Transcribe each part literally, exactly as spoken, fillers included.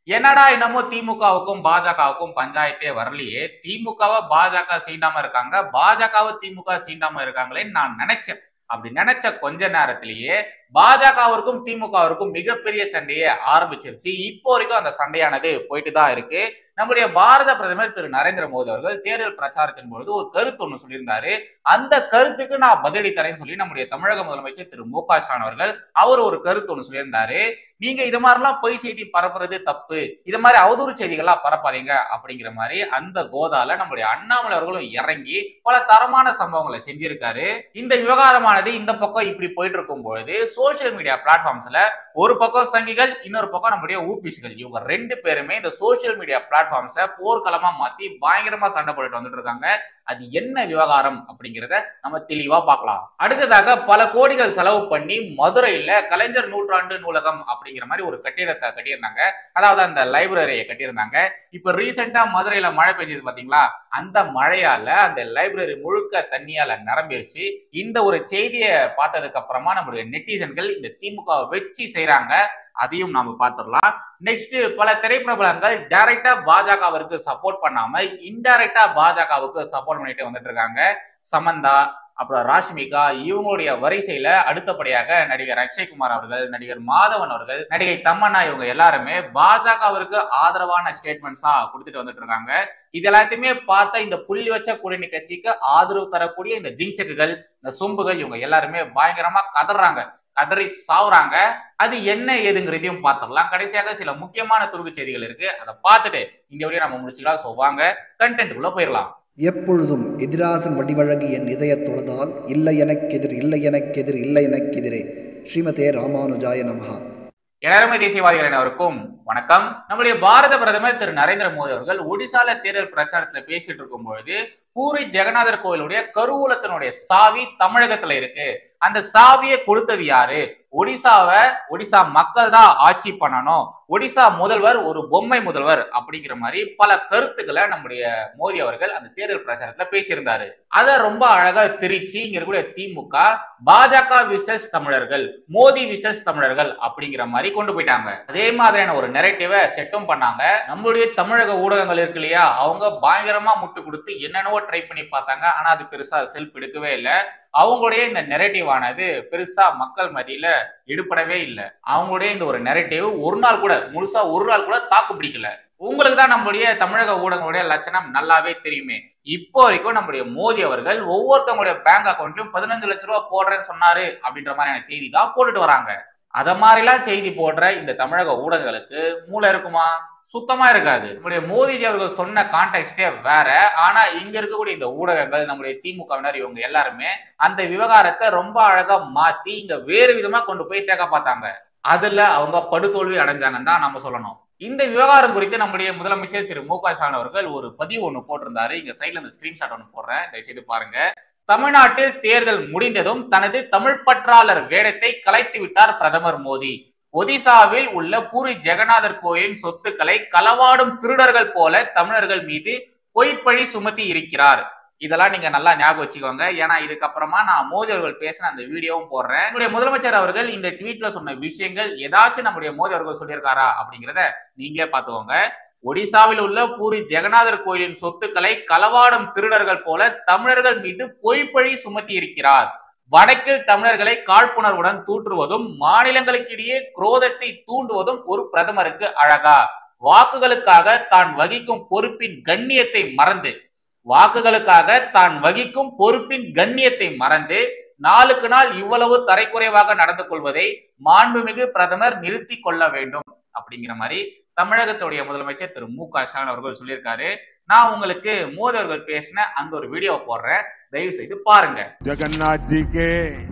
என்னடா என்னமோ திமுகவுக்கும் பாஜகவுக்கும் பஞ்சாயத்தே வரலையே, திமுகவை பாஜக சீண்டாம இருக்காங்க, பாஜகவை திமுக சீண்டாம இருக்காங்களேன்னு நான் நினைச்சேன். அப்படி நினைச்ச கொஞ்ச நேரத்திலேயே பாஜகவிற்கும் திமுகவிற்கும் மிகப்பெரிய சண்டையே ஆரம்பிச்சிருச்சு. இப்போ வரைக்கும் அந்த சண்டையானது போயிட்டு தான் இருக்கு. நம்முடைய பாரத பிரதமர் திரு நரேந்திர மோடி அவர்கள் தேர்தல் பிரச்சாரத்தின் பொழுது ஒரு கருத்து ஒண்ணு சொல்லியிருந்தாரு. அந்த கருத்துக்கு நான் பதிலடி தரேன்னு சொல்லி நம்முடைய தமிழக முதலமைச்சர் திரு மு க ஸ்டாலின் அவர்கள் அவர் ஒரு கருத்து ஒண்ணு சொல்லியிருந்தாரு. நீங்க இது மாதிரிலாம் பொய் செய்தி பரப்புறது தப்பு, இது மாதிரி அவதூறு செய்திகள்லாம் பரப்பாதீங்க அப்படிங்கிற மாதிரி அந்த கோதால நம்முடைய அண்ணாமலை அவர்களும் இறங்கி பல தரமான சம்பவங்களை செஞ்சிருக்காரு. இந்த விவகாரமானது இந்த பக்கம் இப்படி போயிட்டு இருக்கும் பொழுது சோசியல் மீடியா பிளாட்ஃபார்ம்ஸ்ல ஒரு பக்கம் சங்கிகள், இன்னொரு பக்கம் நம்முடைய ஊபிஸ்கள், இவங்க ரெண்டு பேருமே இந்த சோசியல் மீடியா பிளாட்ஃபார்ம்ஸை போர்க்களமா மாத்தி பயங்கரமா சண்டை போட்டுட்டு வந்துட்டு இருக்காங்க. அது என்ன விவகாரம் அப்படிங்கிறத நம்ம தெளிவா பார்க்கலாம். அடுத்ததாக பல கோடிகள் செலவு பண்ணி மதுரையில கலைஞர் நூற்றாண்டு நூலகம் அப்படிங்கிற மாதிரி ஒரு கட்டிடத்தை கட்டியிருந்தாங்க. அதாவது அந்த லைப்ரரியை கட்டியிருந்தாங்க. இப்ப ரீசெண்டா மதுரையில மழை பெஞ்சது பாத்தீங்களா, அந்த மழையால அந்த லைப்ரரி முழுக்க தண்ணியால நிரம்பிருச்சு. இந்த ஒரு செய்தியை பார்த்ததுக்கு அப்புறமா நம்மளுடைய நெட்டிசன்கள் இந்த திமுக வச்சு செய்யறாங்க, அதையும் நாம பார்த்துடலாம். நெக்ஸ்ட், பல திரைப்பிரபலங்கள் டைரக்டா பாஜகவிற்கு சப்போர்ட் பண்ணாம இன்டைரக்டா பாஜகவுக்கு சப்போர்ட் பண்ணிட்டு வந்துட்டு இருக்காங்க. சமந்தா, அப்புறம் ராஷ்மிகா, இவங்களுடைய வரிசையில அடுத்தபடியாக நடிகர் அக்ஷய்குமார் அவர்கள், நடிகர் மாதவன் அவர்கள், நடிகை தமன்னா, இவங்க எல்லாருமே பாஜகவிற்கு ஆதரவான ஸ்டேட்மெண்ட்ஸா கொடுத்துட்டு வந்துட்டு இருக்காங்க. இது எல்லாத்தையுமே பார்த்த இந்த புள்ளி வச்ச கூட்டணி கட்சிக்கு ஆதரவு தரக்கூடிய இந்த ஜிங்சக்குகள், இந்த சொம்புகள், இவங்க எல்லாருமே பயங்கரமா கதறாங்க, கதறி சாவுறாங்க. அது என்ன ஏதுங்கிறதையும் பார்த்துடலாம். கடைசியாக சில முக்கியமான துருவு செய்திகள் இருக்கு, அதை பார்த்துட்டு இந்த வீடியோ நம்ம முடிச்சுக்கலாம். ஸோ வாங்க கண்டென்ட்டுக்குள்ள போயிடலாம். எப்பொழுதும் எதிராசன் வடிவழகி என் இதய தொழுதால் இல்லை எனக்கு எதிர் இல்லை எனக்கு எதிர் இல்லை எனக்கு எதிரே. ஸ்ரீமதே ராமானுஜாய நமஹா. எல்லாருமே தேசியவாதிகள் அனைவருக்கும் வணக்கம். நம்முடைய பாரத பிரதமர் திரு நரேந்திர மோடி அவர்கள் ஒடிசால தேர்தல் பிரச்சாரத்துல பேசிட்டு இருக்கும் பொழுது பூரி ஜெகநாதர் கோயிலுடைய கருவூலத்தினுடைய சாவி தமிழகத்துல இருக்கு, அந்த சாவியை கொடுத்தது யாரு, ஒடிசாவை ஒடிசா மக்கள் தான் ஆட்சி பண்ணணும், ஒடிசா முதல்வர் ஒரு பொம்மை முதல்வர் அப்படிங்கிற மாதிரி பல கருத்துக்களை நம்முடைய மோடி அவர்கள் அந்த தேர்தல் பிரச்சாரத்துல பேசியிருந்தாரு. அதை ரொம்ப அழகா திரிச்சு இங்க இருக்கக்கூடிய திமுக பாஜக விசஸ் தமிழர்கள், மோடி விசஸ் தமிழர்கள் அப்படிங்கிற மாதிரி கொண்டு போயிட்டாங்க. அதே மாதிரியான ஒரு நெரேட்டிவை செட்டும் பண்ணாங்க. நம்மளுடைய தமிழக ஊடகங்கள் இருக்கு இல்லையா, அவங்க பயங்கரமா முட்டு கொடுத்து என்னென்னவோ ட்ரை பண்ணி பார்த்தாங்க. ஆனா அது பெருசா செல்ஃப் எடுக்கவே இல்லை. அவங்களுடைய இந்த நெரேட்டிவ் ஆனது பெருசா மக்கள் மத்தியில எடுபடவே இல்லை. அவங்களுடைய இந்த ஒரு நெரேட்டிவ் ஒரு நாள் கூட முழுசா ஒரு நாள் கூட தாக்கு பிடிக்கல. உங்களுக்கு தான் நம்மளுடைய தமிழக ஊடகங்களுடைய லட்சணம் நல்லாவே தெரியுமே. இப்போ வரைக்கும் நம்முடைய மோடி அவர்கள் ஒவ்வொருத்தவங்களுடைய பேங்க் அக்கௌண்ட்லயும் பதினஞ்சு லட்சம் ரூபாய் போடுறேன்னு சொன்னாரு அப்படின்ற மாதிரியான செய்தி தான் போட்டுட்டு வராங்க. அத மாதிரிலாம் செய்தி போடுற இந்த தமிழக ஊடகங்களுக்கு மூளை இருக்குமா? சுத்தமா இருக்காது. நம்முடைய மோடிஜி அவர்கள் சொன்ன கான்டெக்ஸ்டே வேற. ஆனா இங்க இருக்கக்கூடிய இந்த ஊடகங்கள், நம்முடைய திமுகவினர், இவங்க எல்லாருமே அந்த விவகாரத்தை ரொம்ப அழகா மாத்தி இங்க வேறு விதமா கொண்டு போய் சேர்க்க பார்த்தாங்க. அதுல அவங்க படுதோல்வி அடைஞ்சாங்கன்னு தான் நம்ம சொல்லணும். இந்த விவகாரம் குறித்து நம்முடைய முதலமைச்சர் திரு மு க ஸ்டாலின் அவர்கள் ஒரு பதிவு ஒண்ணு போட்டிருந்தாரு. இங்க சைட்ல இந்த ஸ்கிரீன்ஷாட் ஒண்ணு போடுறேன், தயவுசெய்து பாருங்க. தமிழ்நாட்டில் தேர்தல் முடிந்ததும் தனது தமிழ் பற்றாளர் வேடத்தை கலைத்து விட்டார் பிரதமர் மோடி. ஒடிசாவில் உள்ள பூரி ஜெகநாதர் கோயிலின் சொத்துக்களை களவாடும் திருடர்கள் போல தமிழர்கள் மீது பொய்ப்பழி சுமத்தி இருக்கிறார். இதெல்லாம் நீங்க நல்லா ஞாபகம் வச்சுக்கோங்க. ஏன்னா இதுக்கப்புறமா நான் மோடி அவர்கள் பேசின அந்த வீடியோவும் போடுறேன். நம்முடைய முதலமைச்சர் அவர்கள் இந்த ட்வீட்ல சொன்ன விஷயங்கள் ஏதாச்சும் நம்முடைய மோடி அவர்கள் சொல்லியிருக்காரா அப்படிங்கிறத நீங்களே பார்த்துக்கோங்க. ஒடிசாவில் உள்ள பூரி ஜெகநாதர் கோயிலின் சொத்துக்களை களவாடும் திருடர்கள் போல தமிழர்கள் மீது பொய்ப்பழி சுமத்தி இருக்கிறார். வடக்கில் தமிழர்களை காழ்ப்புணர்வுடன் தூற்றுவதும் மாநிலங்களுக்கிடையே குரோதத்தை தூண்டுவதும் ஒரு பிரதமருக்கு அழகா? வாக்குகளுக்காக தான் வகிக்கும் பொறுப்பின் கண்ணியத்தை மறந்து வாக்குகளுக்காக தான் வகிக்கும் பொறுப்பின் கண்ணியத்தை மறந்து நாளுக்கு நாள் இவ்வளவு தரைக்குறைவாக நடந்து கொள்வதை மாண்புமிகு பிரதமர் நிறுத்தி கொள்ள வேண்டும் அப்படிங்கிற மாதிரி தமிழகத்துடைய முதலமைச்சர் திரு மு க ஸ்டாலின் அவர்கள் சொல்லியிருக்காரு. நான் உங்களுக்கு மோடி அவர்கள் பேசின அந்த ஒரு வீடியோ போடுறேன், दयவு செய்து பாருங்க. जगन्नाथ जी के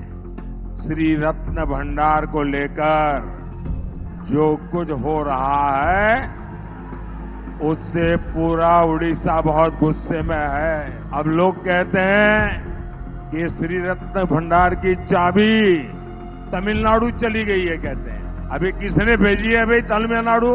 श्री रत्न भंडार को लेकर जो कुछ हो रहा है उससे पूरा उड़ीसा बहुत गुस्से में है। अब लोग कहते हैं कि श्री रत्न भंडार की चाबी तमिलनाडु चली गई है, कहते हैं। अभी किसने भेजी है भाई तमिलनाडु?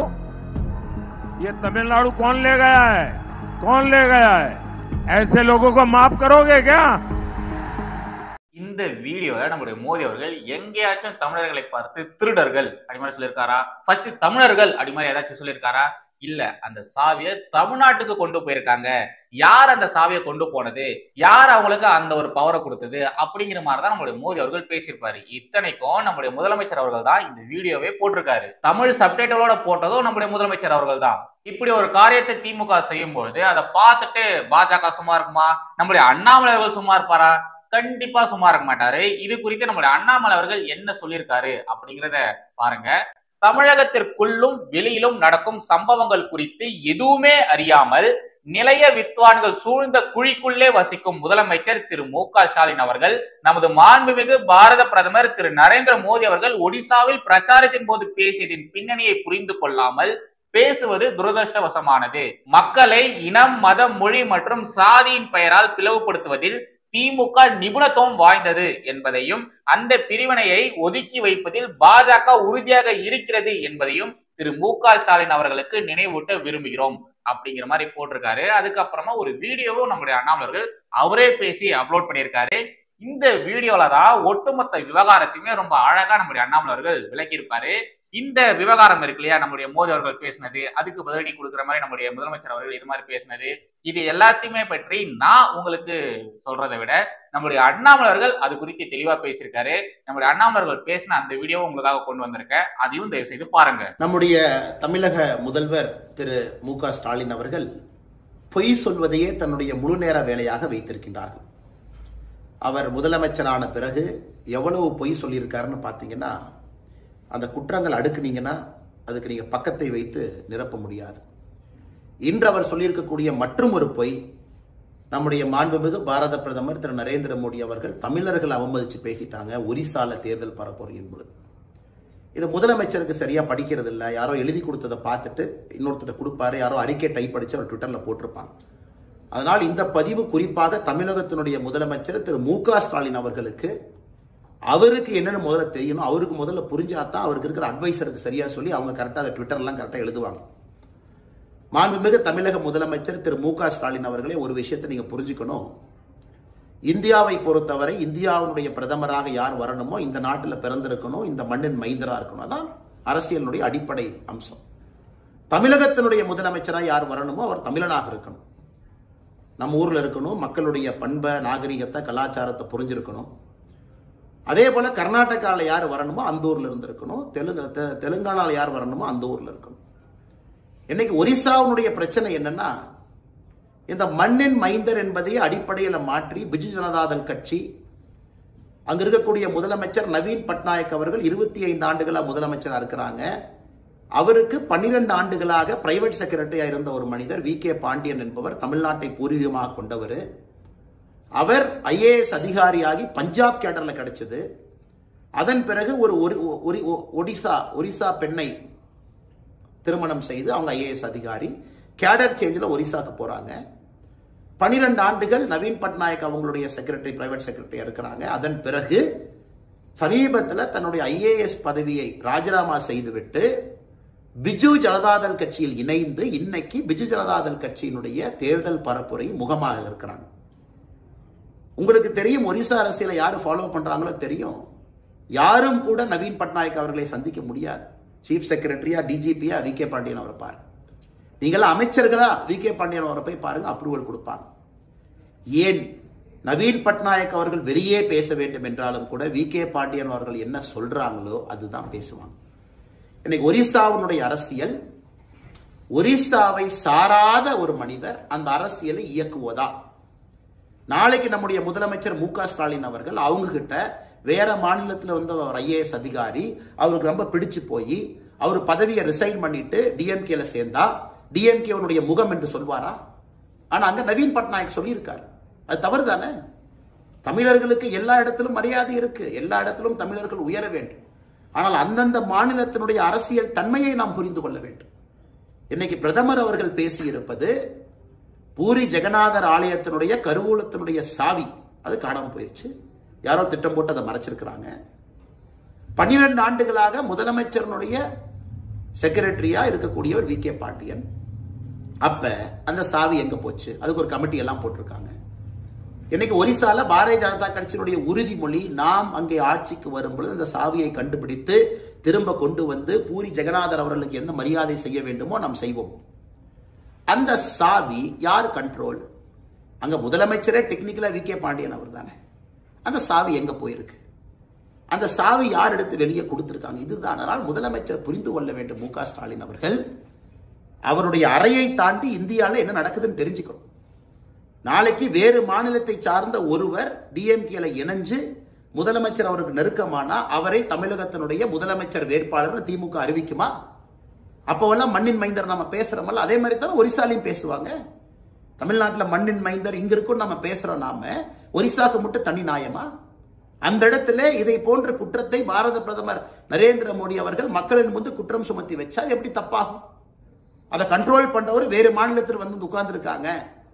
ये तमिलनाडु कौन ले गया है? कौन ले गया है? ऐसे लोगों को माफ करोगे क्या? இந்த வீடியோல நம்முடைய மோடி அவர்கள் எங்கேயாச்சும் தமிழர்களை பார்த்து திருடர்கள் அப்படி மாதிரி சொல்லியிருக்காரா? ஃபர்ஸ்ட் தமிழர்கள் அப்படி மாதிரி ஏதாச்சும் சொல்லியிருக்காரா? இல்ல, அந்த சாவியை தமிழ்நாட்டுக்கு கொண்டு போயிருக்காங்க. யார் அந்த சாவியை கொண்டு போனது, யார் அவங்களுக்கு அந்த ஒரு பவரை கொடுத்தது அப்படிங்கிற மாதிரிதான் நம்மளுடைய மோடி அவர்கள் பேசியிருப்பாரு. இத்தனைக்கும் நம்முடைய முதலமைச்சர் அவர்கள் தான் இந்த வீடியோவே போட்டிருக்காரு. தமிழ் சப்டைட்டிலோட போட்டதும் நம்முடைய முதலமைச்சர் அவர்கள் தான். இப்படி ஒரு காரியத்தை திமுக செய்யும் பொழுது அதை பார்த்துட்டு பாஜக சும்மா இருக்குமா? நம்முடைய அண்ணாமலை அவர்கள் சும்மா இருப்பாரா? கண்டிப்பா சும்மா இருக்க மாட்டாரு. இது குறித்து நம்முடைய அண்ணாமலை அவர்கள் என்ன சொல்லியிருக்காரு அப்படிங்கிறத பாருங்க. தமிழகத்திற்குள்ளும் வெளியிலும் நடக்கும் சம்பவங்கள் குறித்து எதுவுமே அறியாமல் நிலைய வித்வான்கள் சூழ்ந்த குழிக்குள்ளே வசிக்கும் முதலமைச்சர் திரு மு க ஸ்டாலின் அவர்கள் நமது மாண்புமிகு பாரத பிரதமர் திரு நரேந்திர மோடி அவர்கள் ஒடிசாவில் பிரச்சாரத்தின் போது பேசியதின் பின்னணியை புரிந்து கொள்ளாமல் பேசுவது துரதிருஷ்டவசமானது. மக்களை இனம், மதம், மொழி மற்றும் சாதியின் பெயரால் பிளவுபடுத்துவதில் திமுக நிபுணத்துவம் வாய்ந்தது என்பதையும் அந்த பிரிவினையை ஒதுக்கி வைப்பதில் பாஜக உறுதியாக இருக்கிறது என்பதையும் திரு மு க ஸ்டாலின் அவர்களுக்கு நினைவூட்ட விரும்புகிறோம் அப்படிங்கிற மாதிரி போட்டிருக்காரு. அதுக்கப்புறமா ஒரு வீடியோவும் நம்முடைய அண்ணாமலர்கள் அவரே பேசி அப்லோட் பண்ணியிருக்காரு. இந்த வீடியோல தான் ஒட்டுமொத்த விவகாரத்தையுமே ரொம்ப அழகா நம்முடைய அண்ணாமலர்கள் விளக்கியிருப்பாரு. இந்த விவகாரம் இருக்கு இல்லையா, நம்முடைய மோடி அவர்கள் பேசினது, அதுக்கு பதிலடி கொடுக்குற மாதிரி நம்முடைய முதலமைச்சர் அவர்கள் இது மாதிரி பேசினது, இது எல்லாத்தையுமே பற்றி நான் உங்களுக்கு சொல்றதை விட நம்முடைய அண்ணாமலர்கள் அது குறித்து தெளிவா பேசியிருக்காரு. நம்முடைய அண்ணாமலர்கள் பேசின அந்த வீடியோ உங்களுக்காக கொண்டு வந்திருக்கேன், அதையும் தயவு செய்து பாருங்க. நம்முடைய தமிழக முதல்வர் திரு மு க ஸ்டாலின் அவர்கள் பொய் சொல்வதையே தன்னுடைய முழு நேர வேலையாக வைத்திருக்கின்றார்கள். அவர் முதலமைச்சரான பிறகு எவ்வளவு பொய் சொல்லியிருக்காருன்னு பார்த்தீங்கன்னா, அந்த குற்றங்கள் அடுக்குனீங்கன்னா அதுக்கு நீங்கள் பக்கத்தை வைத்து நிரப்ப முடியாது. இன்று அவர் சொல்லியிருக்கக்கூடிய மற்றும் ஒரு பொய், நம்முடைய மாண்புமிகு பாரத பிரதமர் திரு நரேந்திர மோடி அவர்கள் தமிழர்கள் அவமதித்து பேசிட்டாங்க ஒரிசால தேர்தல் பரப்புரை என்பது. இது முதலமைச்சருக்கு சரியா படிக்கிறது இல்லை. யாரோ எழுதி கொடுத்ததை பார்த்துட்டு இன்னொருத்தர் கொடுப்பாரு, யாரோ அறிக்கை டைப் அடிச்சு அவர் ட்விட்டர்ல போட்டிருப்பாங்க. அதனால் இந்த பதிவு குறிப்பாக தமிழகத்தினுடைய முதலமைச்சர் திரு மு க ஸ்டாலின் அவர்களுக்கு அவருக்கு என்னென்னு முதல்ல தெரியணும். அவருக்கு முதல்ல புரிஞ்சாதான் அவருக்கு இருக்கிற அட்வைசருக்கு சரியா சொல்லி அவங்க கரெக்டாக அதை ட்விட்டர்லாம் கரெக்டாக எழுதுவாங்க. மாண்புமிகு தமிழக முதலமைச்சர் திரு மு க ஸ்டாலின் அவர்களே, ஒரு விஷயத்தை நீங்க புரிஞ்சுக்கணும். இந்தியாவை பொறுத்தவரை இந்தியாவுடைய பிரதமராக யார் வரணுமோ இந்த நாட்டில் பிறந்திருக்கணும், இந்த மண்ணின் மைந்தரா இருக்கணும். அதான் அரசியலினுடைய அடிப்படை அம்சம். தமிழகத்தினுடைய முதலமைச்சராக யார் வரணுமோ அவர் தமிழனாக இருக்கணும், நம்ம ஊர்ல இருக்கணும், மக்களுடைய பண்பை, நாகரிகத்தை, கலாச்சாரத்தை புரிஞ்சிருக்கணும். அதே போல கர்நாடகாவில் யார் வரணுமோ அந்த ஊர்ல இருந்து இருக்கணும், தெலுங்கு தெலுங்கானாவில் யார் வரணுமோ அந்த ஊர்ல இருக்கணும். இன்னைக்கு ஒரிசாவுடைய பிரச்சனை என்னன்னா, இந்த மண்ணின் மைந்தர் என்பதையே அடிப்படையில் மாற்றி பிஜு ஜனதாதள் கட்சி, அங்க இருக்கக்கூடிய முதலமைச்சர் நவீன் பட்நாயக் அவர்கள் இருபத்தி ஐந்து ஆண்டுகளா முதலமைச்சராக இருக்கிறாங்க. அவருக்கு பன்னிரண்டு ஆண்டுகளாக பிரைவேட் செக்ரட்டரியா இருந்த ஒரு மனிதர் வி கே பாண்டியன் என்பவர், தமிழ்நாட்டை பூர்வீகமாக கொண்டவர். அவர் ஐஏஎஸ் அதிகாரியாகி பஞ்சாப் கேடர்ல கிடைச்சது. அதன் பிறகு ஒரு ஒடிசா ஒரிசா பெண்ணை திருமணம் செய்து அவங்க ஐஏஎஸ் அதிகாரி கேடர் சேஞ்சில் ஒரிசாக்கு போறாங்க. பனிரெண்டு ஆண்டுகள் நவீன் பட்நாயக் அவங்களுடைய செக்ரட்டரி, பிரைவேட் செக்ரட்டரியா இருக்கிறாங்க. அதன் பிறகு சமீபத்தில் தன்னுடைய ஐஏஎஸ் பதவியை ராஜினாமா செய்துவிட்டு பிஜு ஜனதாதள் கட்சியில் இணைந்து இன்னைக்கு பிஜு ஜனதாதள் கட்சியினுடைய தேர்தல் பரப்புரை முகமாக இருக்கிறாங்க. உங்களுக்கு தெரியும், ஒரிசா அரசியலை யாரு ஃபாலோ பண்றாங்களோ தெரியும். யாரும் கூட நவீன் பட்நாயக் அவர்களை சந்திக்க முடியாது. சீஃப் செக்ரட்டரியா, டிஜிபியா வி கே பாண்டியன் அவரை பாருங்க, நீங்களா அமைச்சர்களா வி கே பாண்டியன் அவரை போய் பாருங்க, அப்ரூவல் கொடுப்பாங்க. ஏன் நவீன் பட்நாயக் அவர்கள் வெளியே பேச வேண்டும் என்றாலும் கூட வி கே பாண்டியன் அவர்கள் என்ன சொல்றாங்களோ அதுதான் பேசுவாங்க. இன்னைக்கு ஒரிசாவினுடைய அரசியல், ஒரிசாவை சாராத ஒரு மனிதர் அந்த அரசியலை இயக்குவதா? நாளைக்கு நம்முடைய முதலமைச்சர் மு க ஸ்டாலின் அவர்கள் அவங்க கிட்ட வேற மாநிலத்தில் வந்து ஒரு ஐஏஎஸ் அதிகாரி அவருக்கு ரொம்ப பிடிச்சு போய் அவர் பதவியை ரிசைன் பண்ணிட்டு டிஎம்கேல சேர்ந்தா டிஎம்கேனுடைய முகம் என்று சொல்வாரா? ஆனா அங்க நவீன் பட்நாயக் சொல்லியிருக்காரு, அது தவறு தானே? தமிழர்களுக்கு எல்லா இடத்திலும் மரியாதை இருக்கு, எல்லா இடத்திலும் தமிழர்கள் உயர வேண்டும். ஆனால் அந்தந்த மாநிலத்தினுடைய அரசியல் தன்மையை நாம் புரிந்து கொள்ள வேண்டும். இன்னைக்கு பிரதமர் அவர்கள் பேசியிருப்பது பூரி ஜெகநாதர் ஆலயத்தினுடைய கருவூலத்தினுடைய சாவி அது காணாமல் போயிடுச்சு. யாரோ திட்டம் போட்டு அதை மறைச்சிருக்கிறாங்க. பன்னிரண்டு ஆண்டுகளாக முதலமைச்சருடைய செக்ரட்டரியா இருக்கக்கூடியவர் வி கே பாண்டியன். அப்ப அந்த சாவி எங்க போச்சு? அதுக்கு ஒரு கமிட்டி எல்லாம் போட்டிருக்காங்க. இன்னைக்கு ஒரிசால பாரதிய ஜனதா கட்சியினுடைய உறுதிமொழி, நாம் அங்கே ஆட்சிக்கு வரும் பொழுது அந்த சாவியை கண்டுபிடித்து திரும்ப கொண்டு வந்து பூரி ஜெகநாதர் அவர்களுக்கு எந்த மரியாதை செய்ய வேண்டுமோ நாம் செய்வோம். அந்த சாவி யார் கண்ட்ரோல்? அங்க முதலமைச்சரே டெக்னிக்கலா வி கே பாண்டியன் அவர் தானே. அந்த சாவி எங்க போயிருக்கு? அந்த சாவி யார் எடுத்து வெளியே கொடுத்திருக்காங்க? இதுதான். அதனால் முதலமைச்சர் புரிந்து கொள்ள வேண்டும். மு க ஸ்டாலின் அவர்கள் அவருடைய அறையை தாண்டி இந்தியாவில் என்ன நடக்குதுன்னு தெரிஞ்சுக்கணும். நாளைக்கு வேறு மாநிலத்தை சார்ந்த ஒருவர் டிஎம்கேல இணைஞ்சு முதலமைச்சர் அவருக்கு நெருக்கமானா அவரை தமிழகத்தினுடைய முதலமைச்சர் வேட்பாளர் திமுக அறிவிக்குமா? அப்போவெல்லாம் மண்ணின் மைந்தர் நம்ம பேசுறோமல்ல, அதே மாதிரி தானே ஒரிசாலையும் பேசுவாங்க. தமிழ்நாட்டில் மண்ணின் மைந்தர் இங்க இருக்கும் நம்ம பேசுறோம். நாம ஒரிசாக்கு மட்டும் தனி நியாயமா? அந்த இடத்துல இதை போன்ற குற்றத்தை பாரத பிரதமர் நரேந்திர மோடி அவர்கள் மக்களின் முன்பு குற்றம் சுமத்தி வச்சால் எப்படி தப்பாகும்? அதை கண்ட்ரோல் பண்றவர் வேறு மாநிலத்தில் வந்து உட்கார்ந்து இருக்காங்க.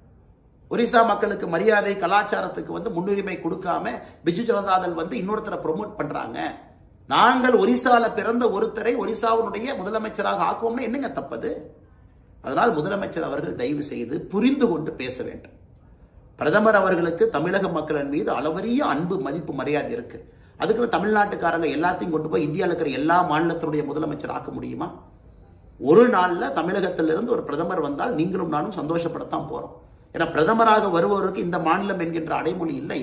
ஒரிசா மக்களுக்கு மரியாதை கலாச்சாரத்துக்கு வந்து முன்னுரிமை கொடுக்காம பிஜு ஜனதாதள் வந்து இன்னொருத்தரை ப்ரொமோட் பண்றாங்க. நாங்கள் ஒரிசால பிறந்த ஒருத்தரை ஒரிசாவுடைய முதலமைச்சராக ஆக்குவோம்னா என்னங்க தப்பது? அதனால் முதலமைச்சர் அவர்கள் தயவு செய்து புரிந்து கொண்டு பேச வேண்டும். பிரதமர் அவர்களுக்கு தமிழக மக்களின் மீது அளவரிய அன்பு, மதிப்பு, மரியாதை இருக்கு. அதுக்கு தமிழ்நாட்டுக்காரங்க எல்லாத்தையும் கொண்டு போய் இந்தியாவில் இருக்கிற எல்லா மாநிலத்தினுடைய முதலமைச்சர் ஆக்க முடியுமா? ஒரு நாள்ல தமிழகத்திலிருந்து ஒரு பிரதமர் வந்தால் நீங்களும் நானும் சந்தோஷப்படத்தான் போறோம். ஏன்னா பிரதமராக வருபவருக்கு இந்த மாநிலம் என்கின்ற அடைமொழி இல்லை.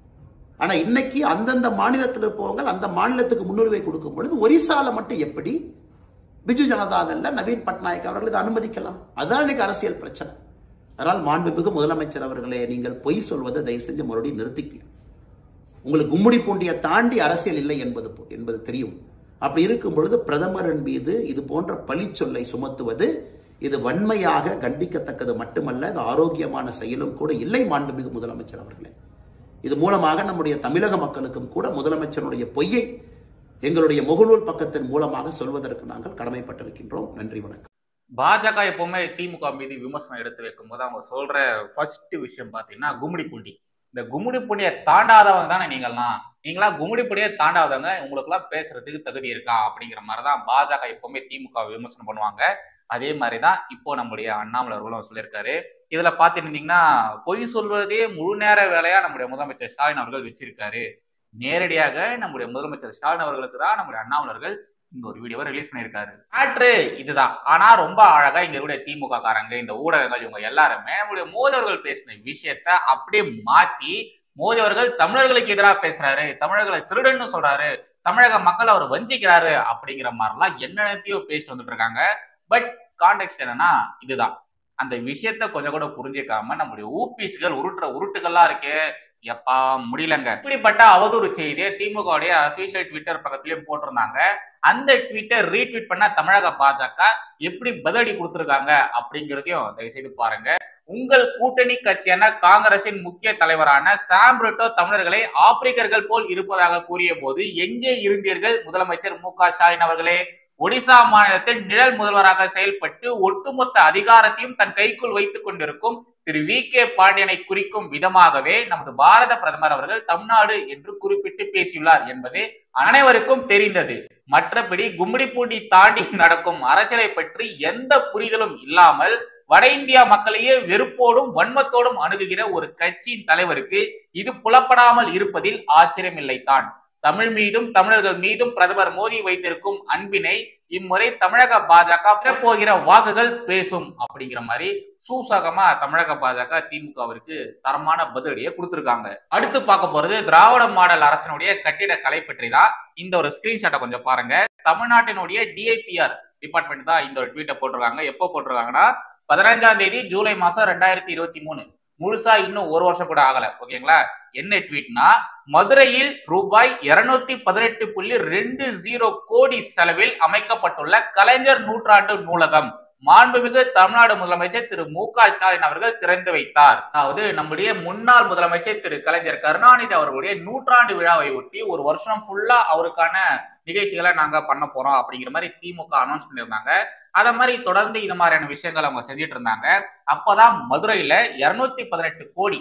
ஆனா இன்னைக்கு அந்தந்த மாநிலத்தில் இருப்பவங்க அந்த மாநிலத்துக்கு முன்னுரிமை கொடுக்கும் பொழுது ஒரிசால மட்டும் எப்படி பிஜு ஜனதாதள்ல நவீன் பட்நாயக் அவர்கள் இதை அனுமதிக்கலாம்? அதுதான் இன்னைக்கு அரசியல் பிரச்சனை. அதனால் மாண்புமிகு முதலமைச்சர் அவர்களே, நீங்கள் பொய் சொல்வதை தயவு செஞ்சு மறுபடியும் நிறுத்திக்க. உங்களுக்கு கும்முடி பூண்டியை தாண்டி அரசியல் இல்லை என்பது என்பது தெரியும். அப்படி இருக்கும் பொழுது பிரதமரின் மீது இது போன்ற பழி சொல்லை சுமத்துவது இது வன்மையாக கண்டிக்கத்தக்கது மட்டுமல்ல, இது ஆரோக்கியமான செயலும் கூட இல்லை. மாண்புமிகு முதலமைச்சர் அவர்களே, இது மூலமாக நம்முடைய தமிழக மக்களுக்கும் கூட முதலமைச்சருடைய பொய்யை எங்களுடைய முகநூல் பக்கத்தின் மூலமாக சொல்வதற்கு நாங்கள் கடமைப்பட்டிருக்கின்றோம். நன்றி, வணக்கம். பாஜக எப்பவுமே திமுக மீது விமர்சனம் எடுத்து வைக்கும் போது அவங்க சொல்ற ஃபர்ஸ்ட் விஷயம் பாத்தீங்கன்னா கும்முடி பூண்டி. இந்த கும்முடி பூண்டியை தாண்டாதவங்க தானே நீங்கள்லாம், நீங்களா கும்முடி பூண்டியை தாண்டாதவங்க, உங்களுக்கு எல்லாம் பேசுறதுக்கு தகுதி இருக்கா அப்படிங்கிற மாதிரிதான் பாஜக எப்பவுமே திமுக விமர்சனம் பண்ணுவாங்க. அதே மாதிரிதான் இப்போ நம்முடைய அண்ணாமலை அவர்களும் சொல்லியிருக்காரு. இதுல பாத்துருந்தீங்கன்னா பொய் சொல்வதே முழு நேர வேலையா நம்முடைய முதலமைச்சர் ஸ்டாலின் அவர்கள் வச்சிருக்காரு. நேரடியாக நம்முடைய முதலமைச்சர் ஸ்டாலின் அவர்களுக்கு தான் நம்முடைய அண்ணாமலை அவர்கள் இங்க ஒரு வீடியோவை ரிலீஸ் பண்ணியிருக்காரு. மேட்ரு இதுதான். ஆனா ரொம்ப அழகா இங்க கூட திமுக காரங்க, இந்த ஊடகங்கள், இவங்க எல்லாருமே நம்முடைய மோடி அவர்கள் பேசின விஷயத்த அப்படியே மாத்தி மோடி அவர்கள் தமிழர்களுக்கு எதிராக பேசுறாரு, தமிழர்களை திருடன்னு சொல்றாரு, தமிழக மக்கள் அவர் வஞ்சிக்கிறாரு அப்படிங்கிற மாதிரிலாம் என்னென்னத்தையோ பேசிட்டு வந்துட்டு இருக்காங்க. பட் கான்டெக்ட் என்னன்னா இதுதான். அந்த விஷயத்த கொஞ்சம் கூட புரிஞ்சிக்காம நம்முடைய ஊபிஸ்கள் உருட்டுற உருட்டுகள்லாம் இருக்கு. எப்பா முடியலங்க. இப்படிப்பட்ட அவதூறு செய்தியை திமுக உடைய அபிஷியல் ட்விட்டர் பக்கத்திலயும் போட்டிருந்தாங்க. அந்த ட்விட்டர் ரீட்வீட் பண்ண தமிழக பாஜக எப்படி பதிலடி கொடுத்திருக்காங்க அப்படிங்கிறதையும் தயவு செய்து பாருங்க. உங்கள் கூட்டணி கட்சியான காங்கிரசின் முக்கிய தலைவரான சாம் பிரிட்டோ தமிழர்களை ஆப்பிரிக்கர்கள் போல் இருப்பதாக கூறிய போது எங்கே இருந்தீர்கள் முதலமைச்சர் மு க ஸ்டாலின் அவர்களே? ஒடிசா மாநிலத்தில் நிழல் முதல்வராக செயல்பட்டு ஒட்டுமொத்த அதிகாரத்தையும் தன் கைக்குள் வைத்துக் கொண்டிருக்கும் திரு வி கே பாண்டியனை குறிக்கும் விதமாகவே நமது பாரத பிரதமர் அவர்கள் தமிழ்நாடு என்று குறிப்பிட்டு பேசியுள்ளார் என்பது அனைவருக்கும் தெரிந்தது. மற்றபடி கும்மிடிப்பூண்டி தாண்டி நடக்கும் அரசியலை பற்றி எந்த புரிதலும் இல்லாமல் வட இந்தியா மக்களையே வெறுப்போடும் வன்மத்தோடும் அணுகுகிற ஒரு கட்சியின் தலைவருக்கு இது புலப்படாமல் இருப்பதில் ஆச்சரியமில்லைத்தான். தமிழ் மீதும் தமிழர்கள் மீதும் பிரதமர் மோடி வைத்திருக்கும் அன்பினை இம்முறை தமிழக பாஜக போகிற வாக்குகள் பேசும் அப்படிங்கிற மாதிரி சூசகமா தமிழக பாஜக திமுகவிற்கு தரமான பதிலடியை கொடுத்திருக்காங்க. அடுத்து பார்க்க போறது திராவிட மாடல் அரசினுடைய கட்டிட கலை பற்றி தான். இந்த ஒரு ஸ்கிரீன்ஷாட்டை கொஞ்சம் பாருங்க. தமிழ்நாட்டினுடைய டிஐபிஆர் டிபார்ட்மெண்ட் தான் இந்த ஒரு ட்வீட்டை போட்டிருக்காங்க. எப்போ போட்டிருக்காங்கன்னா பதினஞ்சாம் தேதி ஜூலை மாசம் ரெண்டாயிரத்தி இருபத்தி மூணு. முழுசா இன்னும் ஒரு வருஷம் கூட ஆகல. ஓகேங்களா? என்ன ட்வீட்னா, மதுரையில் ரூபாய் இருநூத்தி பதினெட்டு புள்ளி ரெண்டு ஜீரோ கோடி செலவில் அமைக்கப்பட்டுள்ள கலைஞர் நூற்றாண்டு நூலகம் மாண்புமிகு தமிழ்நாடு முதலமைச்சர் திரு மு க ஸ்டாலின் அவர்கள் திறந்து வைத்தார். அதாவது நம்முடைய முன்னாள் முதலமைச்சர் திரு கலைஞர் கருணாநிதி அவர்களுடைய நூற்றாண்டு விழாவை ஒட்டி ஒரு வருஷம் ஃபுல்லா அவருக்கான நிகழ்ச்சிகளை நாங்க பண்ண போறோம் அப்படிங்கிற மாதிரி திமுக அனௌன்ஸ் பண்ணியிருந்தாங்க. அத மாதிரி தொடர்ந்து இது மாதிரியான விஷயங்கள் அவங்க செஞ்சுட்டு இருந்தாங்க. அப்பதான் மதுரையில இருநூத்தி பதினெட்டு கோடி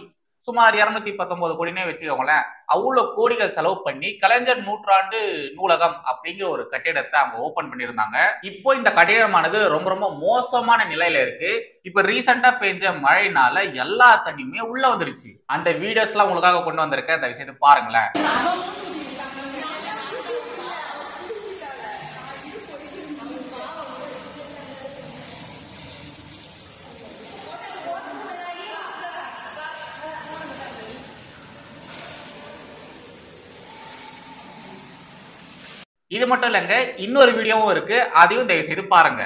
சுமார் இருநூத்தி பத்தொன்பது கோடினே வச்சுக்கோங்களேன். அவ்வளவு கோடிகள் செலவு பண்ணி கலைஞர் நூற்றாண்டு நூலகம் அப்படிங்கிற ஒரு கட்டிடத்தை அவங்க ஓபன் பண்ணியிருந்தாங்க. இப்போ இந்த கட்டிடமானது ரொம்ப ரொம்ப மோசமான நிலையில இருக்கு. இப்ப ரீசெண்டா பெஞ்ச மழைனால எல்லா தண்ணியுமே உள்ள வந்துருச்சு. அந்த வீடியோஸ் எல்லாம் உங்களுக்காக கொண்டு வந்திருக்கேன், அந்த விஷயத்தை பாருங்களேன். இது மட்டும் இல்லைங்க, இன்னொரு வீடியோவும் இருக்கு, அதையும் தயவு செய்து பாருங்க.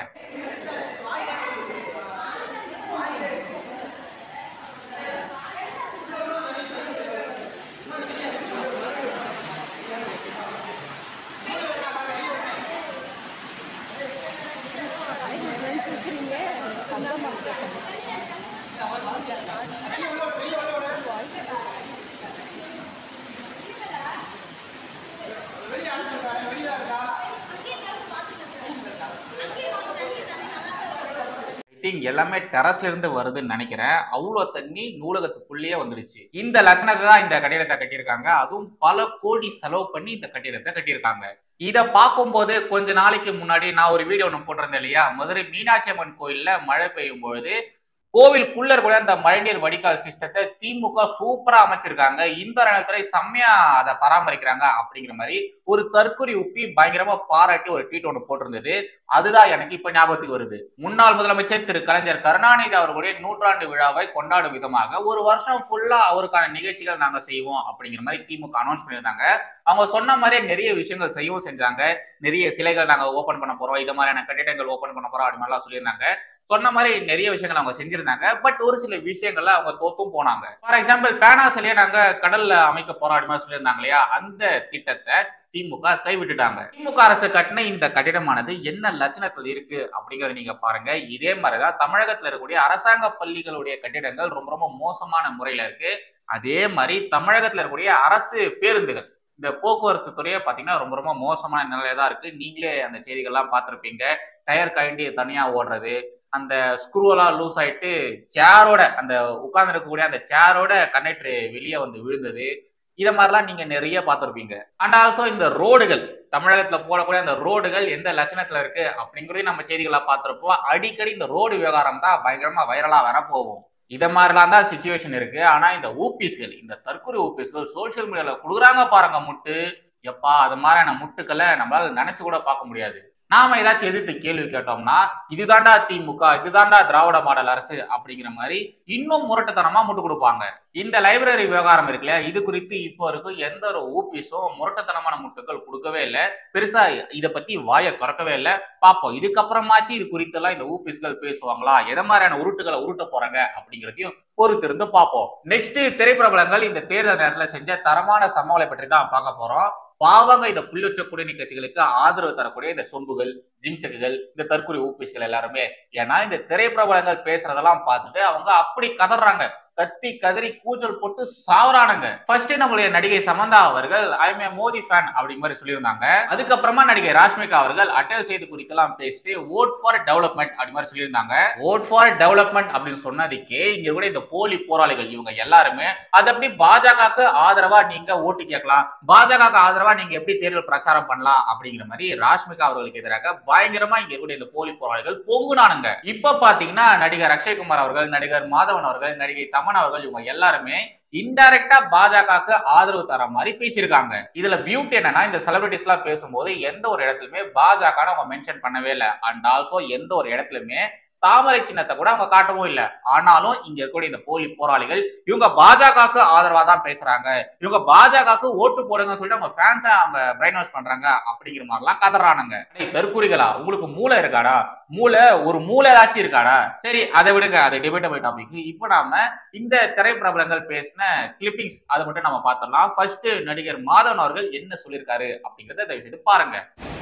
எல்லாமே டெரஸ்ல இருந்து வருதுன்னு நினைக்கிறேன். அவ்வளவு தண்ணி நூலகத்துக்குள்ளேயே வந்துடுச்சு. இந்த லட்சணத்தை தான் இந்த கட்டிடத்தை கட்டியிருக்காங்க. அதுவும் பல கோடி செலவு பண்ணி இந்த கட்டிடத்தை கட்டியிருக்காங்க. இதை பார்க்கும்போது கொஞ்ச நாளைக்கு முன்னாடி நான் ஒரு வீடியோ ஒன்று போட்டிருந்தேன் இல்லையா, மதுரை மீனாட்சி அம்மன் கோயில்ல மழை பெய்யும் பொழுது கோவிலுக்குள்ள கூட அந்த மழைநீர் வடிகால் சிஸ்டத்தை திமுக சூப்பரா அமைச்சிருக்காங்க, இந்த ரணத்துறை செம்மையா அதை பராமரிக்கிறாங்க அப்படிங்கிற மாதிரி ஒரு தற்கொலை உப்பி பயங்கரமா பாராட்டி ஒரு ட்வீட் ஒன்று போட்டிருந்தது. அதுதான் எனக்கு இப்ப ஞாபகத்துக்கு வருது. முன்னாள் முதலமைச்சர் திரு கலைஞர் கருணாநிதி அவர்களுடைய நூற்றாண்டு விழாவை கொண்டாடும் விதமாக ஒரு வருஷம் ஃபுல்லா அவருக்கான நிகழ்ச்சிகள் நாங்க செய்வோம் அப்படிங்கிற மாதிரி திமுக அனௌன்ஸ் பண்ணியிருந்தாங்க. அவங்க சொன்ன மாதிரியே நிறைய விஷயங்கள் செய்யவும் செஞ்சாங்க. நிறைய சிலைகள் நாங்க ஓபன் பண்ண போறோம், இது மாதிரியான கட்டிடங்கள் ஓபன் பண்ண போறோம் அப்படி மாதிரிலாம் சொல்லியிருந்தாங்க. சொன்ன மாதிரி நிறைய விஷயங்கள் அவங்க செஞ்சிருந்தாங்க. பட் ஒரு சில விஷயங்கள்ல அவங்க தோத்தும் போனாங்க. ஃபார் எக்ஸாம்பிள் பேனா சிலையை நாங்க கடல்ல அமைக்க போறோம் அப்படி மாதிரி சொல்லியிருந்தாங்க இல்லையா, அந்த திட்டத்தை திமுக கைவிட்டுட்டாங்க. திமுக அரசு கட்டின இந்த கட்டிடமானது என்ன லட்சணத்தில் இருக்கு அப்படிங்கறத நீங்க பாருங்க. இதே மாதிரிதான் தமிழகத்துல இருக்கக்கூடிய அரசாங்க பள்ளிகளுடைய கட்டிடங்கள் ரொம்ப ரொம்ப மோசமான முறையில இருக்கு. அதே மாதிரி தமிழகத்துல இருக்கக்கூடிய அரசு பேருந்துகள், இந்த போக்குவரத்து துறையை பாத்தீங்கன்னா ரொம்ப ரொம்ப மோசமான நிலையில தான் இருக்கு. நீங்களே அந்த செய்திகள்லாம் பார்த்திருப்பீங்க. டயர் கழண்டி தனியா ஓடுறது, அந்த ஸ்க்ரூவெல்லாம் லூஸ் ஆயிட்டு சேரோட அந்த உட்கார்ந்து இருக்கக்கூடிய அந்த சேரோட கண்டக்டர் வெளியே வந்து விழுந்தது, இத மாதிரிலாம் நீங்க நிறைய பார்த்திருப்பீங்க. அண்ட் ஆல்சோ இந்த ரோடுகள், தமிழகத்துல போடக்கூடிய அந்த ரோடுகள் எந்த லட்சணத்துல இருக்கு அப்படிங்கறதையும் நம்ம செய்திகளா பார்த்திருப்போம். அடிக்கடி இந்த ரோடு விவகாரம் தான் பயங்கரமா வைரலா வரப்போகும். இத மாதிரிலாம் தான் சிச்சுவேஷன் இருக்கு. ஆனா இந்த ஊபிஸ்கள், இந்த தற்கொலை ஊபிஸ்கள் சோசியல் மீடியால கொடுக்குறாங்க பாருங்க முட்டு, எப்பா அது மாதிரியான முட்டுக்களை நம்மளால நினைச்சு கூட பார்க்க முடியாது. நாம ஏதாச்சும் எதிர்த்து கேள்வி கேட்டோம்னா இதுதாண்டா திமுக, இதுதாண்டா திராவிட மாடல் அரசு அப்படிங்கிற மாதிரி இன்னும் முரட்டுத்தனமா முட்டு கொடுப்பாங்க. இந்த லைப்ரரி விவகாரம் இருக்குல்ல, இது குறித்து இப்போ வரைக்கும் எந்த ஒரு ஊபிஸும் முரட்டுத்தனமான முட்டுகள் கொடுக்கவே இல்லை. பெருசா இதை பத்தி வாயை திறக்கவே இல்லை. பார்ப்போம் இதுக்கப்புறமாச்சு இது குறித்து எல்லாம் இந்த ஊபிஸ்கள் பேசுவாங்களா, எதை மாதிரியான உருட்டுகளை உருட்ட போறாங்க அப்படிங்கிறதையும் பொறுத்திருந்து பார்ப்போம். நெக்ஸ்ட் திரைப்பிரபலங்கள் இந்த தேர்தல் நேரத்துல செஞ்ச தரமான சம்பவங்களை பற்றி தான் பார்க்க போறோம். பாவங்க இந்த புள்ளொற்ற கூட்டணி கட்சிகளுக்கு ஆதரவு தரக்கூடிய இந்த சொம்புகள், ஜிங்சக்குகள், இந்த தற்கொலை ஊபிஸ்கள் எல்லாருமே, ஏன்னா இந்த திரைப்பிரபலங்கள் பேசுறதெல்லாம் பார்த்துட்டு அவங்க அப்படி கதறாங்க, கத்தி கதறி கூச்சல் போட்டு சாவரானுங்க. ஃபர்ஸ்ட் நம்மளுடைய நடிகை சமந்தா அவர்கள் I am a Modi fan அப்படிங்கிற மாதிரி சொல்லியிருந்தாங்க. அதுக்கப்புறமா நடிகை ராஷ்மிகா அவர்கள் அட்டல் செய்தி குறித்தெல்லாம் பேசிட்டு ஓட் ஃபார் டெவலப்மெண்ட் அப்படி மாதிரி சொல்லியிருந்தாங்க. ஓட் ஃபார் டெவலப்மெண்ட் அப்படின்னு சொன்னதுக்கே இங்க கூட இந்த போலி போராளிகள் இவங்க எல்லாருமே அது எப்படி பாஜகவுக்கு ஆதரவா நீங்க ஓட்டு கேட்கலாம், பாஜகவுக்கு ஆதரவா நீங்க எப்படி தேர்தல் பிரச்சாரம் பண்ணலாம் அப்படிங்கிற மாதிரி ராஷ்மிகா அவர்களுக்கு எதிராக பயங்கரமா இங்க கூட இந்த போலி போராளிகள் பொங்குனானுங்க. இப்ப பாத்தீங்கன்னா நடிகர் அக்ஷய்குமார் அவர்கள், நடிகர் மாதவன் அவர்கள், நடிகை தமன் அவர்கள் இவங்க எல்லாருமே இன்டைரக்டா பாஜகவுக்கு ஆதரவு தர மாதிரி பேசியிருக்காங்க. இதுல பியூட்டி என்னன்னா, இந்த செலிபிரிட்டிஸ் எல்லாம் பேசும்போது எந்த ஒரு இடத்துலயுமே பாஜக அவங்க மென்ஷன் பண்ணவே இல்லை. அண்ட் ஆல்சோ எந்த ஒரு இடத்துலயுமே தாமரை சின்னத்தை கூட அவங்க காட்டவும் இல்லை. ஆனாலும் இங்க இருக்கக்கூடிய இந்த போலி போராளிகள் இவங்க பாஜகவுக்கு ஆதரவா தான் பேசுறாங்க, இவங்க பாஜகவுக்கு ஓட்டு போடுங்க சொல்லிட்டு அவங்க ஃபேன்ஸை அவங்க பிரைன் வாஷ் பண்றாங்க அப்படிங்கிற மாதிரிலாம் கதறானுங்க. தற்கூறிகளா, உங்களுக்கு மூளை இருக்காடா, மூளை ஒரு மூளை ஏதாச்சும் இருக்காடா? சரி அதை விடுங்க, அது டிபேட்டபிள் டாபிக். இப்போ நாம இந்த திரைப்பிரபலங்கள் பேசின கிளிப்பிங்ஸ் அதை மட்டும் நம்ம பார்த்துடலாம். ஃபர்ஸ்ட் நடிகர் மாதவன் அவர்கள் என்ன சொல்லியிருக்காரு அப்படிங்கறத தயவு செய்து பாருங்க.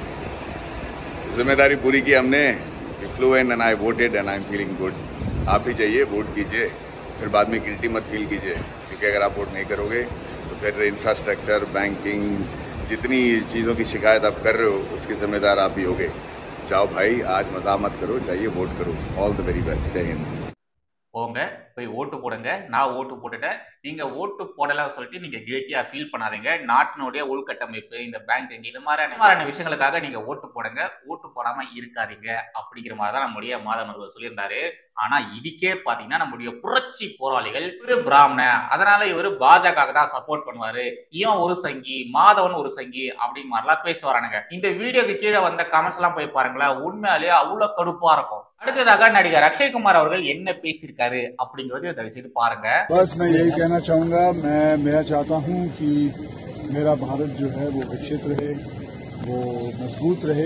जिम्मेदारी पूरी की हमने, flew and I voted and I am feeling good. आप भी जाइए, वोट कीजिए, फिर बाद में गिल्टी मत फील कीजिए, क्योंकि अगर आप वोट नहीं करोगे तो फिर इंफ्रास्ट्रक्चर, बैंकिंग, जितनी चीज़ों की शिकायत आप कर रहे हो उसके जिम्मेदार आप भी होगे। जाओ भाई, आज मज़ा मत करो, जाइए वोट करो। All the very best. जय हिंद। போங்க போய் ஓட்டு போடுங்க. நான் ஓட்டு போட்டுட்டேன், நீங்க ஓட்டு போடலாம் சொல்லிட்டு நீங்க கில்ட்டியா ஃபீல் பண்ணாதீங்க. நாட்டினுடைய உள்கட்டமைப்பு, இந்த பேங்கிங், இது மாதிரியான விஷயங்களுக்காக நீங்க ஓட்டு போடுங்க, ஓட்டு போடாம இருக்காதீங்க அப்படிங்கிற மாதிரி தான் நம்முடைய மாதவன் அவர்கள் சொல்லியிருந்தாரு. ஆனா இதுக்கே பாத்தீங்கன்னா நம்முடைய புரட்சி போராளிகள் இவரு பிராமண, அதனால இவரு பாஜக தான் சப்போர்ட் பண்ணுவாரு, இவன் ஒரு சங்கி, மாதவன் ஒரு சங்கி அப்படின்னு மாதிரிலாம் பேசிட்டு வரானுங்க. இந்த வீடியோக்கு கீழே வந்த கமெண்ட்ஸ் எல்லாம் போய் பாருங்களேன், உண்மையாலேயே அவ்வளவு கடுப்பா இருக்கும். அடுத்ததாக நடிகர் अक्षय कुमार அவர்கள் என்ன பேசியிருக்காரு அப்படிங்கறது தயவு செய்து பாருங்க. बस मैं यही कहना चाहूँगा, मैं मेरा चाहता हूँ कि मेरा भारत जो है वो विकसित रहे, वो मजबूत रहे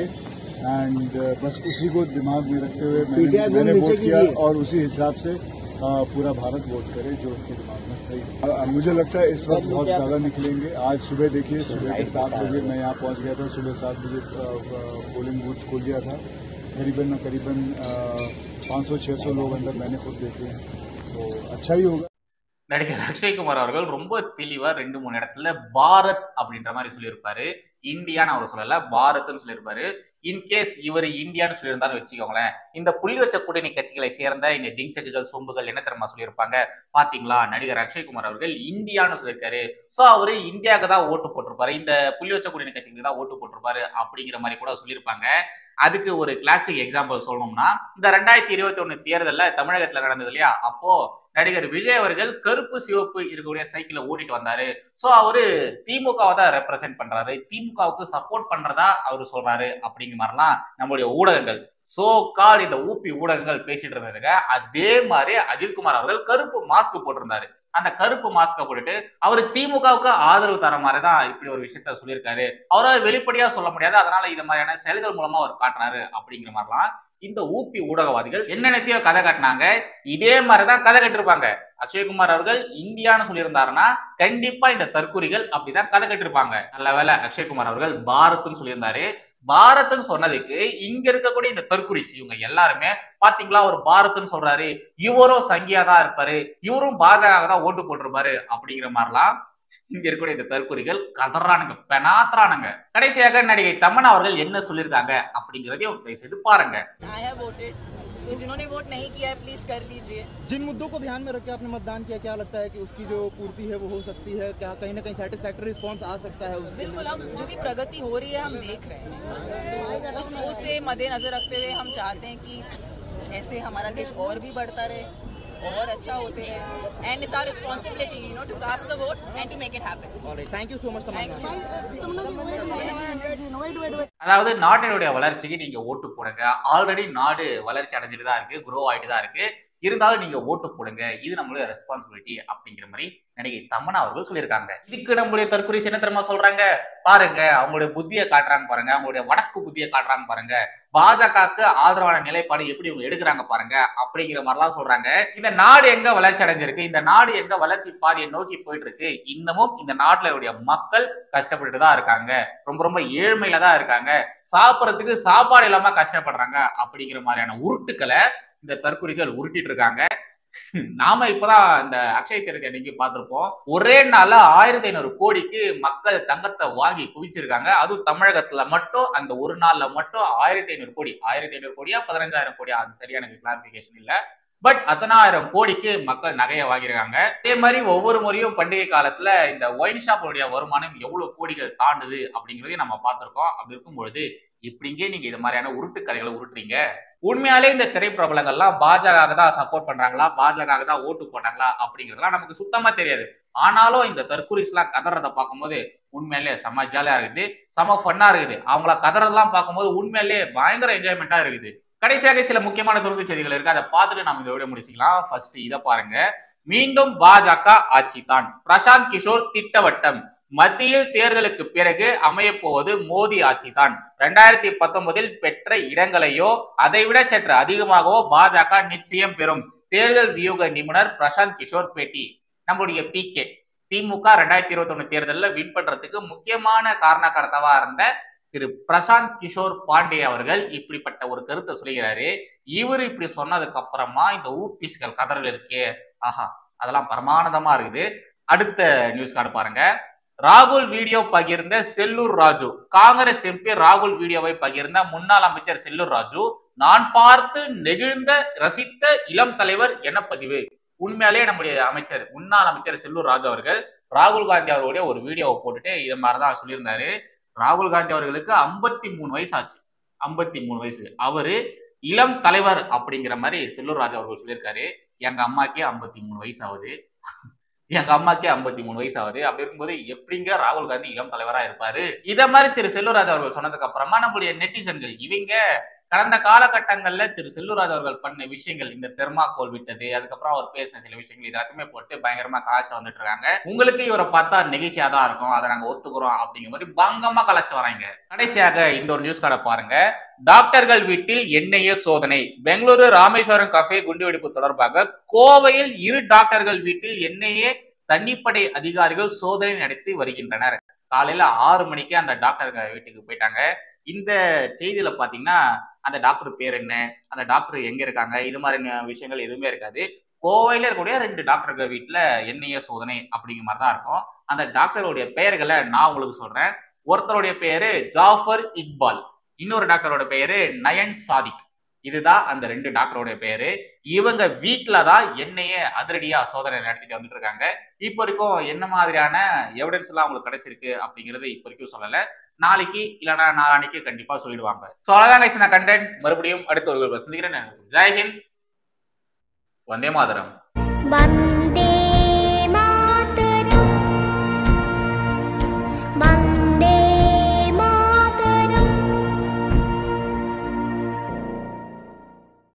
एंड बस उसी को दिमाग में रखते हुए मैंने, मैंने वोट किया और उसी हिसाब से आ, पूरा भारत वोट करे जो उनके दिमाग में सही है। मुझे लगता है इस वक्त बहुत ज़्यादा निकलेंगे। आज सुबह देखिए, सुबह के सात बजे मैं यहाँ पहुँच गया था, सुबह सात बजे पोलिंग बूथ खुल गया था। करीबन करीबन पाँच सौ छह सौ लोग अंदर मैंने खुद देखे हैं, तो अच्छा ही होगा। நடிகர் அக்ஷய் குமார் அவர்கள் ரொம்ப தெளிவா ரெண்டு மூணு இடத்துல பாரத் அப்படின்ற மாதிரி சொல்லியிருப்பாரு. இந்தியான்னு அவர் சொல்லல, பாரத்னு சொல்லியிருப்பாரு. இன்கேஸ் இவர் இந்தியான்னு சொல்லியிருந்தாலும் வச்சுக்கோங்களேன், இந்த புள்ளி வச்ச கூட்டணி கட்சிகளை சேர்ந்த இந்த ஜிங்சக்குகள் சொம்புகள் என்ன தெரியுமா சொல்லியிருப்பாங்க, பாத்தீங்களா நடிகர் அக்ஷய் குமார் அவர்கள் இந்தியான்னு சொல்லியிருக்காரு, சோ அவரு இந்தியாவுக்கு தான் ஓட்டு போட்டிருப்பாரு, இந்த புள்ளி வச்ச கூட்டணி கட்சிக்கு தான் ஓட்டு போட்டிருப்பாரு அப்படிங்கிற மாதிரி கூட சொல்லியிருப்பாங்க. அதுக்கு ஒரு கிளாசிக் எக்ஸாம்பிள் சொல்லணும்னா, இந்த ரெண்டாயிரத்தி இருபத்தி ஒண்ணு தேர்தல்ல தமிழகத்துல நடந்தது இல்லையா, அப்போ நடிகர் விஜய் அவர்கள் கருப்பு சிவப்பு இருக்கக்கூடிய சைக்கிளை ஓட்டிட்டு வந்தாரு. சோ அவரு திமுகவை தான் ரெப்ரசென்ட் பண்றாரு, திமுகவுக்கு சப்போர்ட் பண்றதா அவரு சொல்றாரு அப்படிங்கிற மாதிரிலாம் நம்மளுடைய ஊடகங்கள், சோ கால் இந்த ஊபி ஊடகங்கள் பேசிட்டு இருந்ததுங்க. அதே மாதிரி அஜித்குமார் அவர்கள் கருப்பு மாஸ்க் போட்டிருந்தாரு. அந்த கருப்பு மாஸ்க போட்டுட்டு அவரு திமுகவுக்கு ஆதரவு தர மாதிரிதான் இப்படி ஒரு விஷயத்த சொல்லியிருக்காரு. அவரால் வெளிப்படையா சொல்ல முடியாது, அதனால இது மாதிரியான செயல்கள் மூலமா அவர் காட்டுறாரு அப்படிங்கிற மாதிரிலாம் இந்த ஊபி ஊடகவாதிகள் என்னென்னத்தையோ கதை காட்டினாங்க. இதே மாதிரிதான் கதை கட்டிருப்பாங்க. அக்ஷய்குமார் அவர்கள் இந்தியான்னு சொல்லியிருந்தாருன்னா கண்டிப்பா இந்த தற்கூரிகள் அப்படிதான் கதை கட்டிருப்பாங்க. நல்ல வேலை அக்ஷய்குமார் அவர்கள் பாரத்னு சொல்லியிருந்தாரு. பாரத்னு சொன்னதுக்கு இங்க இருக்கக்கூடிய இந்த தற்குறிஸ் இவங்க எல்லாருமே பாத்தீங்களா ஒரு பாரத்னு சொல்றாரு, இவரும் சங்கியா தான் இருப்பாரு, இவரும் பாஜக தான் ஓட்டு போட்டிருப்பாரு அப்படிங்கிற மாதிரிலாம் இங்க இருக்கக்கூடிய இந்த தற்கொலைகள் கதறானுங்க, பெனாத்ரானுங்க. கடைசியாக நடிகை தமன்னா அவர்கள் என்ன சொல்லியிருக்காங்க அப்படிங்கறதையும் தயவு செய்து பாருங்க. तो जिन्होंने वोट नहीं किया है प्लीज कर लीजिए। जिन मुद्दों को ध्यान में रख के आपने मतदान किया, क्या लगता है कि उसकी जो पूर्ति है वो हो सकती है, क्या कहीं ना कहीं सेटिस्फैक्टरी रिस्पांस आ सकता है उसके? बिल्कुल, हम जो भी प्रगति हो रही है हम देख रहे हैं, उस उसे मद्देनजर रखते हुए हम चाहते हैं कि ऐसे हमारा देश और भी बढ़ता रहे और अच्छा होते रहे, and it's our responsibility, you know, to cast the vote and to make it happen. All right, thank you so much. Thank you. அதாவது நாட்டினுடைய வளர்ச்சிக்கு நீங்க ஓட்டு போடுங்க. ஆல்ரெடி நாடு வளர்ச்சி அடைஞ்சிட்டு தான் இருக்கு, க்ரோ ஆயிட்டு தான் இருக்கு, இருந்தாலும் நீங்க ஓட்டு போடுங்க, இது நம்மளுடைய ரெஸ்பான்சிபிலிட்டி அப்படிங்கிற மாதிரி நடிகை தமன்னா அவர்கள் சொல்லியிருக்காங்க. இதுக்கு நம்மளுடைய தற்கொலை என்ன தெரியுமா சொல்றாங்க பாருங்க, அவங்களுடைய புத்தியை காட்டுறாங்க பாருங்க, அவங்களுடைய வடக்கு புத்தியை காட்டுறாங்க பாருங்க, பாஜகவுக்கு ஆதரவான நிலைப்பாடு எப்படி இவங்க எடுக்கிறாங்க பாருங்க அப்படிங்கிற மாதிரிலாம் சொல்றாங்க. இந்த நாடு எங்க வளர்ச்சி அடைஞ்சிருக்கு, இந்த நாடு எங்க வளர்ச்சி பாதையை நோக்கி போயிட்டு இருக்கு, இன்னமும் இந்த நாட்டுல மக்கள் கஷ்டப்பட்டு தான் இருக்காங்க, ரொம்ப ரொம்ப ஏழ்மையில தான் இருக்காங்க, சாப்பிடறதுக்கு சாப்பாடு இல்லாம கஷ்டப்படுறாங்க அப்படிங்கிற மாதிரியான உருட்டுக்களை இந்த தற்கொலைகள் உருட்டிட்டு இருக்காங்க. நாம இப்பதான் இந்த அக்ஷய திருதி அன்னைக்கு பார்த்திருப்போம், ஒரே நாள்ல ஆயிரத்தி ஐநூறு கோடிக்கு மக்கள் தங்கத்தை வாங்கி குவிச்சிருக்காங்க. அதுவும் தமிழகத்துல மட்டும் அந்த ஒரு நாள்ல மட்டும் ஆயிரத்தி ஐநூறு கோடி ஆயிரத்தி ஐநூறு கோடியா பதினஞ்சாயிரம் கோடியா அது சரியான கிளாரிபிகேஷன் இல்ல, பட் அத்தனாயிரம் கோடிக்கு மக்கள் நகையை வாங்கியிருக்காங்க. அதே மாதிரி ஒவ்வொரு முறையும் பண்டிகை காலத்துல இந்த ஒயின் ஷாப்புடைய வருமானம் எவ்வளவு கோடிகள் தாண்டுது அப்படிங்கிறதையும் நம்ம பார்த்திருக்கோம். அப்படி இருக்கும் பொழுது இப்படிங்கே நீங்க இது மாதிரியான உருட்டு கதைகளை உருட்டுறீங்க. உண்மையாலே இந்த திரைப்பிரபலங்கள்லாம் பாஜக தான் சப்போர்ட் பண்றாங்களா, பாஜக தான் ஓட்டு போட்டாங்களா அப்படிங்கிறதுலாம் நமக்கு சுத்தமா தெரியாது. ஆனாலும் இந்த தற்கூரிஸ் எல்லாம் கதறதை பார்க்கும்போது உண்மையிலே செம ஜாலியா இருக்குது, செம ஃபன்னா இருக்குது. அவங்கள கதறதெல்லாம் பார்க்கும்போது உண்மையிலே பயங்கர என்ஜாய்மெண்டா இருக்குது. கடைசியாக சில முக்கியமான துணுக்கு செய்திகள் இருக்கு, அதை பார்த்துட்டு நம்ம இதோட முடிச்சுக்கலாம். ஃபர்ஸ்ட் இதை பாருங்க, மீண்டும் பாஜக ஆட்சி தான், பிரசாந்த் கிஷோர் திட்டவட்டம், மத்தியில் தேர்தலுக்கு பிறகு அமைய போவது மோடி ஆட்சி தான், இரண்டாயிரத்தி பத்தொன்பதில் பெற்ற இடங்களையோ அதைவிட சற்று அதிகமாகவோ பாஜக நிச்சயம் பெறும், தேர்தல் வியூக நிபுணர் பிரசாந்த் கிஷோர் பேட்டி. நம்முடைய பி கே திமுக ரெண்டாயிரத்தி இருபத்தி ஒண்ணு தேர்தலில் வின் பண்றதுக்கு முக்கியமான காரணகர்த்தாவா இருந்த திரு பிரசாந்த் கிஷோர் பாண்டே அவர்கள் இப்படிப்பட்ட ஒரு கருத்தை சொல்லுகிறாரு. இவர் இப்படி சொன்னதுக்கு அப்புறமா இந்த ஊபிஸ்கள் கதறல் இருக்கே, ஆஹா அதெல்லாம் பரமானதமா இருக்குது. அடுத்த நியூஸ் கார்டு பாருங்க, ராகுல் வீடியோ பகிர்ந்த செல்லூர் ராஜு, காங்கிரஸ் எம்பி ராகுல் வீடியோவை பகிர்ந்த முன்னாள் அமைச்சர் செல்லூர் ராஜு நான் பார்த்து நெகிழ்ந்த ரசித்த இளம் தலைவர் என பதிவு. உண்மையாலே நம்முடைய அமைச்சர் முன்னாள் அமைச்சர் செல்லூர் ராஜு அவர்கள் ராகுல் காந்தி அவர்களுடைய ஒரு வீடியோவை போட்டுட்டு இது மாதிரிதான் சொல்லியிருந்தாரு. ராகுல் காந்தி அவர்களுக்கு ஐம்பத்தி மூணு வயசு ஆச்சு, ஐம்பத்தி மூணு வயசு. அவரு இளம் தலைவர் அப்படிங்கிற மாதிரி செல்லூர் ராஜு அவர்கள் சொல்லியிருக்காரு. எங்க அம்மாக்கே ஐம்பத்தி மூணு வயசு ஆகுது, எங்க அம்மாக்கே ஐம்பத்தி மூணு வயசு ஆகுது. அப்படி இருக்கும்போது எப்படிங்க ராகுல் காந்தி இளம் தலைவரா இருப்பாரு? இத மாதிரி திரு செல்லூர் ராஜு அவர்கள் சொன்னதுக்கு அப்புறமா நம்முடைய நெட்டிசன்கள் இவங்க கடந்த காலகட்டங்கள்ல திரு செல்லூர் ராஜு அவர்கள் பண்ண விஷயங்கள், இந்த தெர்மாக்கோல் விட்டது, அதுக்கப்புறம் அவர் பேசின சில விஷயங்கள் இதெல்லாத்தையுமே போட்டு பயங்கரமா கலாச்சி வந்துட்டு இருக்காங்க. உங்களுக்கு இவரை பார்த்தா நெகிழ்ச்சியா தான் இருக்கும், அதை நாங்க ஒத்துக்கிறோம் அப்படிங்கிற மாதிரி பங்கமா கலாச்சி வராங்க. கடைசியாக இந்த ஒரு நியூஸ் கார்டை பாருங்க. டாக்டர்கள் வீட்டில் என்ஐஏ சோதனை. பெங்களூரு ராமேஸ்வரம் கஃபே குண்டுவெடிப்பு தொடர்பாக கோவையில் இரு டாக்டர்கள் வீட்டில் என்ஐஏ தனிப்படை அதிகாரிகள் சோதனை நடத்தி வருகின்றனர். காலையில ஆறு மணிக்கு அந்த டாக்டர்கள் வீட்டுக்கு போயிட்டாங்க. இந்த செய்தியில பாத்தீங்கன்னா அந்த டாக்டர் பேர் என்ன, அந்த டாக்டர் எங்க இருக்காங்க, இது மாதிரி விஷயங்கள் எதுவுமே இருக்காது. கோவையில இருக்கக்கூடிய ரெண்டு டாக்டர்கள் வீட்டுல என்ஐஏ சோதனை அப்படிங்கிற மாதிரி தான் இருக்கும். அந்த டாக்டருடைய பெயர்களை நான் உங்களுக்கு சொல்றேன். ஒருத்தருடைய பேரு ஜாஃபர் இக்பால், இன்னொரு டாக்டரோட பேரு நயன் சாதிக். இதுதான் அந்த ரெண்டு டாக்டரோட பேரு. இவங்க வீட்டுலதான் என்ஐஏ அதிரடியா சோதனை நடத்திட்டு வந்துட்டு இருக்காங்க. இப்ப வரைக்கும் என்ன மாதிரியான எவிடன்ஸ் எல்லாம் உங்களுக்கு கிடைச்சிருக்கு அப்படிங்கிறது இப்ப வரைக்கும் சொல்லல. நாளைக்கு இல்லைன்னா நாளானைக்கு கண்டிப்பா சொல்லிடுவாங்க. சோ அவ்வளவுதான் நான் கண்டென்ட். மறுபடியும் அடுத்த ஒரு சந்திக்கிறேன். ஜெய்ஹிந்த், வந்தே மாதரம்.